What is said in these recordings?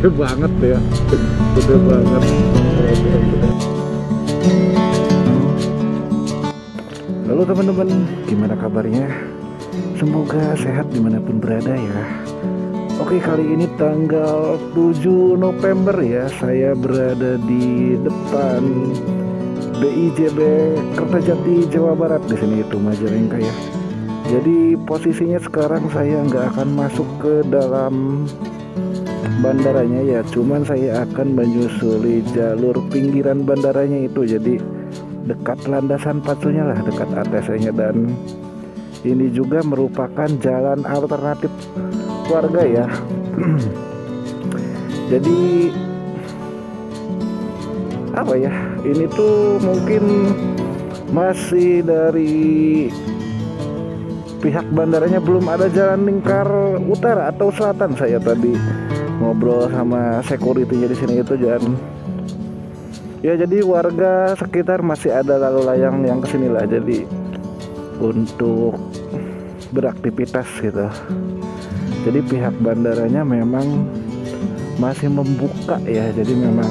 gede banget ya, gede banget. Halo teman-teman, gimana kabarnya? Semoga sehat dimanapun berada ya. Oke, kali ini tanggal 7 November ya, saya berada di depan BIJB Kertajati Jawa Barat, di sini itu Majalengka ya. Jadi posisinya sekarang saya nggak akan masuk ke dalam bandaranya ya, cuman saya akan menyusuri jalur pinggiran bandaranya itu, jadi dekat landasan pacunya lah, dekat ATC-nya. Dan ini juga merupakan jalan alternatif warga ya. Jadi apa ya, ini tuh mungkin masih dari pihak bandaranya belum ada jalan lingkar utara atau selatan. Saya tadi ngobrol sama security-nya di sini itu, dan ya jadi warga sekitar masih ada lalu layang yang kesini lah, jadi untuk beraktivitas gitu. Jadi pihak bandaranya memang masih membuka ya, jadi memang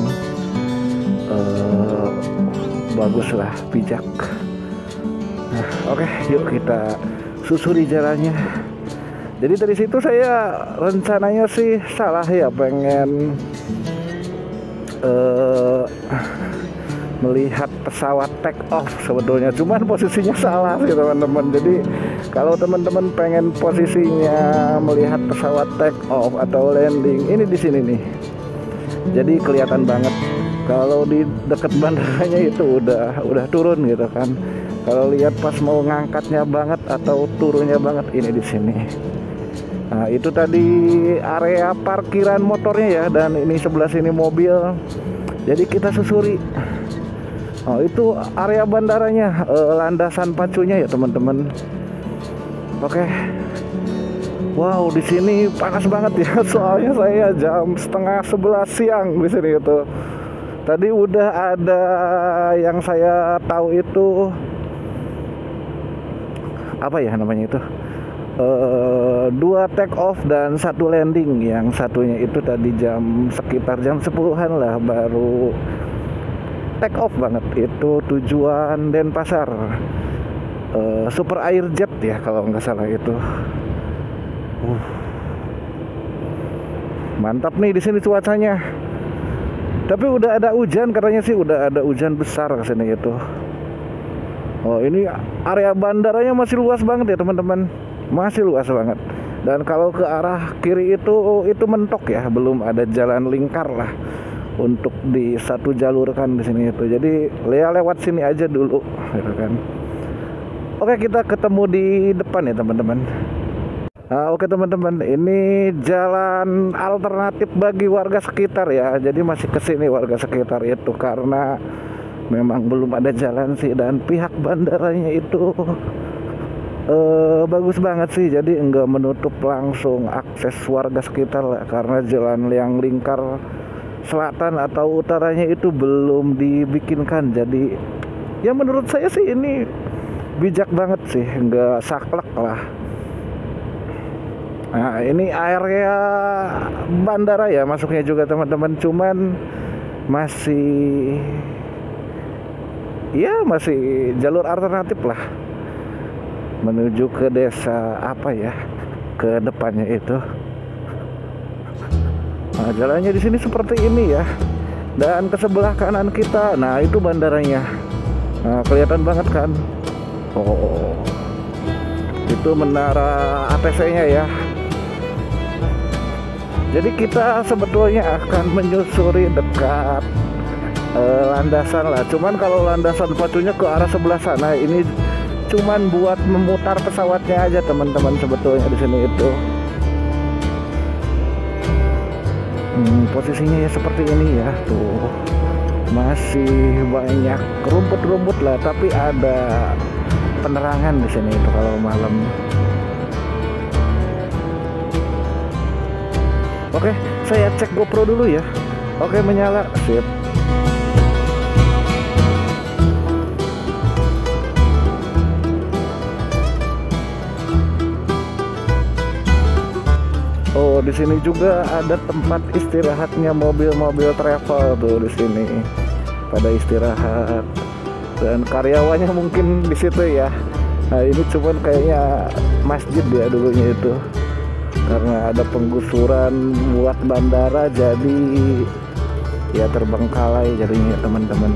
bagus lah, bijak. Nah, oke, yuk kita susuri jalannya. Jadi dari situ saya rencananya sih salah ya, pengen melihat pesawat take off sebetulnya, cuman posisinya salah sih teman-teman. Jadi kalau teman-teman pengen posisinya melihat pesawat take off atau landing, ini di sini nih. Jadi kelihatan banget kalau di dekat bandaranya itu udah turun gitu kan. Kalau lihat pas mau ngangkatnya banget atau turunnya banget, ini di sini. Nah, itu tadi area parkiran motornya ya, dan ini sebelah sini mobil. Jadi kita susuri. Oh, itu area bandaranya, landasan pacunya ya teman-teman. Oke. Wow, di sini panas banget ya. Soalnya saya jam setengah 11 siang di sini itu. Tadi udah ada yang saya tahu itu apa ya namanya itu, 2 take off dan 1 landing. Yang satunya itu tadi sekitar jam 10-an lah baru take off banget, itu tujuan Denpasar, Super Air Jet ya kalau nggak salah itu. Mantap nih di sini cuacanya. Tapi udah ada hujan katanya sih, udah ada hujan besar ke sini itu. Oh, ini area bandaranya masih luas banget ya teman-teman, masih luas banget. Dan kalau ke arah kiri itu mentok ya, belum ada jalan lingkar lah untuk di satu jalur kan di sini itu. Jadi lewat sini aja dulu, gitu kan. Oke, kita ketemu di depan ya teman-teman. Oke teman-teman, ini jalan alternatif bagi warga sekitar ya. Jadi masih kesini warga sekitar itu karena memang belum ada jalan sih, dan pihak bandaranya itu bagus banget sih. Jadi enggak menutup langsung akses warga sekitar lah, karena jalan yang lingkar selatan atau utaranya itu belum dibikinkan. Jadi ya menurut saya sih ini bijak banget sih, enggak saklek lah. Nah, ini area bandara ya masuknya juga teman-teman, cuman masih jalur alternatif lah menuju ke desa apa ya, ke depannya itu. Nah, jalannya di sini seperti ini ya, dan ke sebelah kanan kita, nah itu bandaranya. Nah, kelihatan banget kan. Oh, itu menara ATC-nya ya. Jadi kita sebetulnya akan menyusuri dekat landasan lah. Cuman kalau landasan pacunya ke arah sebelah sana, ini cuman buat memutar pesawatnya aja teman-teman sebetulnya di sini itu. Posisinya ya seperti ini ya, tuh masih banyak rumput-rumput lah, tapi ada penerangan di sini itu kalau malam. Oke, saya cek GoPro dulu ya. Oke, menyala, sip. di sini juga ada tempat istirahatnya mobil-mobil travel tuh di sini. Pada istirahat dan karyawannya mungkin di situ ya. Nah ini cuman kayaknya masjid ya dulunya itu, karena ada penggusuran buat bandara jadi ya terbengkalai jadinya teman-teman.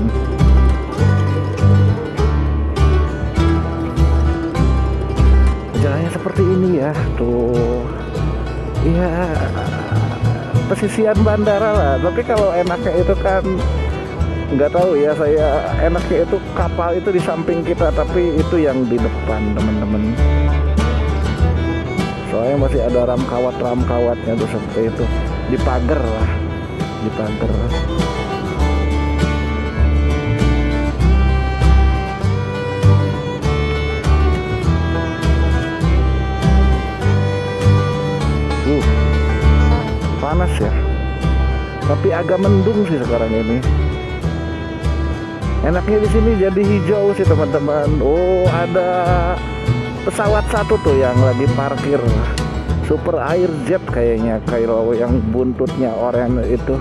Jalannya seperti ini ya tuh. Iya, pesisian bandara lah. Tapi kalau enaknya itu kan nggak tahu ya, saya enaknya itu kapal itu di samping kita, tapi itu yang di depan teman-teman. Soalnya masih ada ramkawatnya tuh seperti itu, di pagar lah, di pagar. Panas ya, tapi agak mendung sih sekarang ini. Enaknya di sini jadi hijau sih teman-teman. Oh ada pesawat satu tuh yang lagi parkir, Super Air Jet kayaknya, Kairo yang buntutnya oranye itu.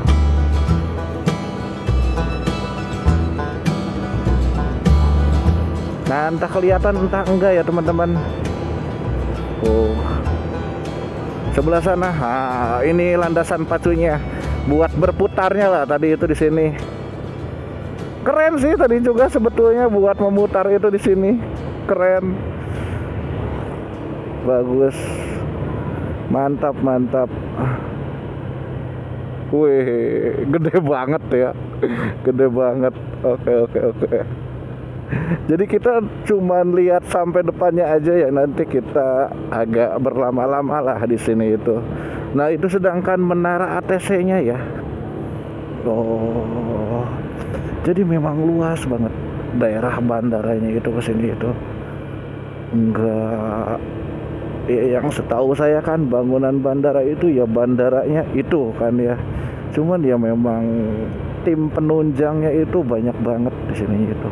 Nah entah kelihatan entah enggak ya teman-teman. Oh sebelah sana, nah, ini landasan pacunya buat berputarnya lah tadi itu di sini. Keren sih tadi juga sebetulnya buat memutar itu di sini, keren, bagus, mantap mantap. Wih, gede banget ya, gede banget. Oke. Jadi kita cuman lihat sampai depannya aja ya, nanti kita agak berlama-lama lah di sini itu. Nah itu sedangkan menara ATC-nya ya. Oh, jadi memang luas banget daerah bandaranya itu ke sini itu. Enggak, ya, yang setahu saya kan bangunan bandara itu ya bandaranya itu kan ya. Cuman ya memang tim penunjangnya itu banyak banget di sini itu.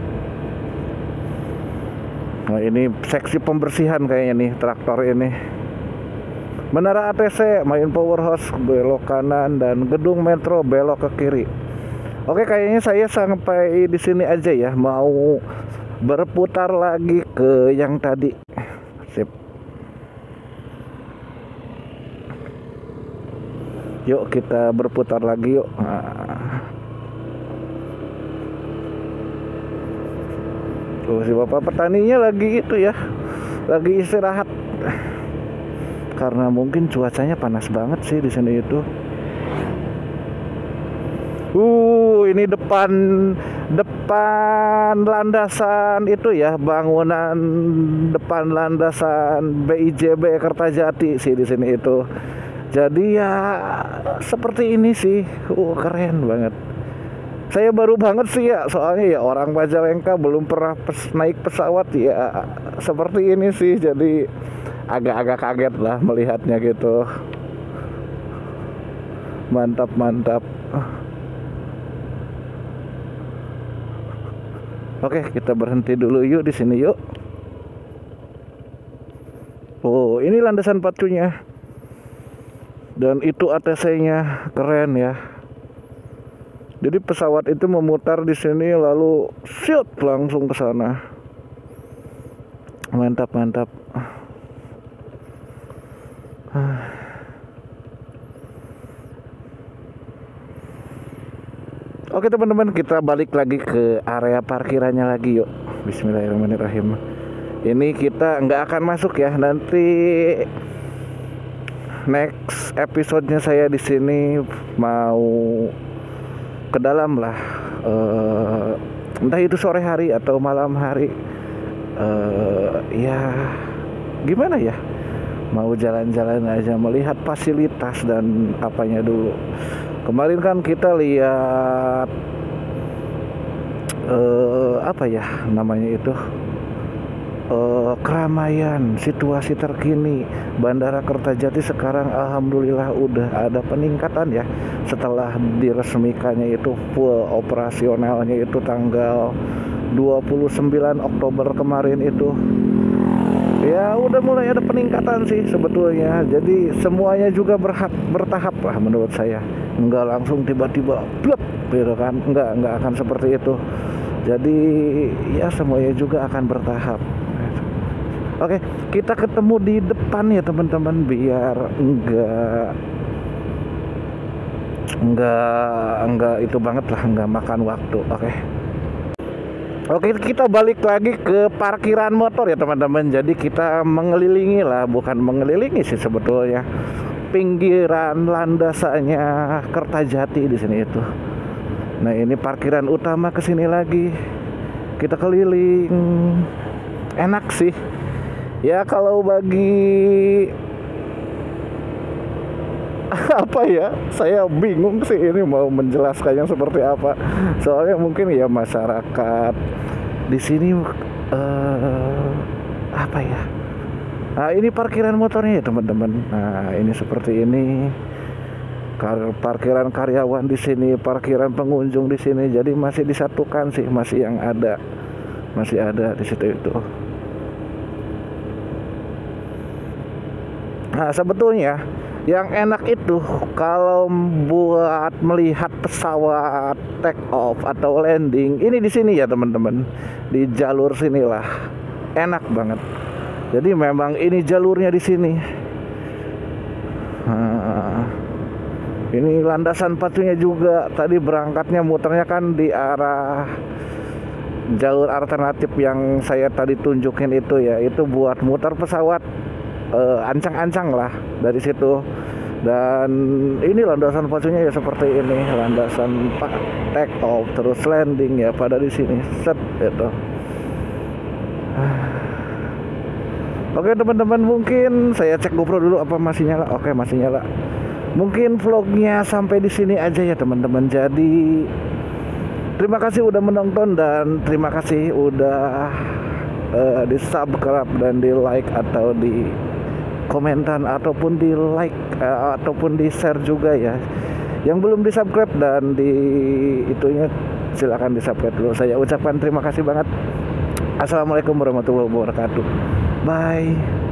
Nah ini seksi pembersihan kayaknya nih traktor ini. Menara ATC, Main Powerhouse belok kanan dan gedung metro belok ke kiri. Oke kayaknya saya sampai di sini aja ya. Mau berputar lagi ke yang tadi. Sip. Yuk kita berputar lagi yuk. Nah. Tuh si bapak petaninya lagi itu ya, lagi istirahat karena mungkin cuacanya panas banget sih di sini itu. Ini depan landasan itu ya, bangunan depan landasan BIJB Kertajati sih di sini itu. Jadi ya seperti ini sih, keren banget. Saya baru banget sih ya, soalnya ya orang Majalengka belum pernah naik pesawat ya seperti ini sih, jadi agak-agak kaget lah melihatnya gitu. Mantap. Oke, kita berhenti dulu yuk di sini yuk. Oh, ini landasan pacunya. Dan itu ATC-nya keren ya. Jadi pesawat itu memutar di sini lalu shoot langsung ke sana. Mantap. Oke teman-teman, kita balik lagi ke area parkirannya lagi yuk. Bismillahirrahmanirrahim. Ini kita nggak akan masuk ya, nanti next episode-nya saya di sini mau ke dalam lah, entah itu sore hari atau malam hari. Ya gimana ya, mau jalan-jalan aja melihat fasilitas dan apanya dulu. Kemarin kan kita lihat apa ya namanya itu, keramaian, situasi terkini Bandara Kertajati sekarang alhamdulillah udah ada peningkatan ya, setelah diresmikannya itu full operasionalnya itu tanggal 29 Oktober kemarin itu. ya udah mulai ada peningkatan sih sebetulnya. Jadi semuanya juga bertahap lah menurut saya. Enggak langsung tiba-tiba blok gitu kan. Enggak akan seperti itu. Jadi ya semuanya juga akan bertahap. Oke, kita ketemu di depan ya teman-teman, biar enggak itu banget lah, enggak makan waktu. Oke, kita balik lagi ke parkiran motor ya teman-teman. Jadi kita mengelilingi lah, bukan mengelilingi sih sebetulnya, pinggiran landasannya Kertajati di sini itu. Nah, ini parkiran utama, ke sini lagi. Kita keliling. Enak sih. Ya kalau bagi apa ya, saya bingung sih ini mau menjelaskannya seperti apa. Soalnya mungkin ya masyarakat di sini apa ya. Nah, ini parkiran motornya ya teman-teman. Nah, ini seperti ini. Parkiran karyawan di sini, parkiran pengunjung di sini. Jadi masih disatukan sih, masih ada di situ itu. Nah, sebetulnya yang enak itu kalau buat melihat pesawat take off atau landing ini di sini ya teman-teman, di jalur sinilah enak banget. Jadi memang ini jalurnya di sini. Nah, ini landasan pacunya juga. Tadi berangkatnya muternya kan di arah jalur alternatif yang saya tadi tunjukin itu ya. Itu buat muter pesawat ancang-ancang lah dari situ. Dan ini landasan pacunya ya seperti ini, landasan take off terus landing ya pada di sini. Set itu. Oke teman-teman, mungkin saya cek GoPro dulu apa masih nyala. Oke, masih nyala. Mungkin vlognya sampai di sini aja ya teman-teman. Jadi terima kasih udah menonton dan terima kasih udah di subscribe dan di like atau di komentar ataupun di like ataupun di share juga ya. Yang belum di subscribe dan di itunya silakan di subscribe dulu. Saya ucapkan terima kasih banget. Assalamualaikum warahmatullahi wabarakatuh. Bye.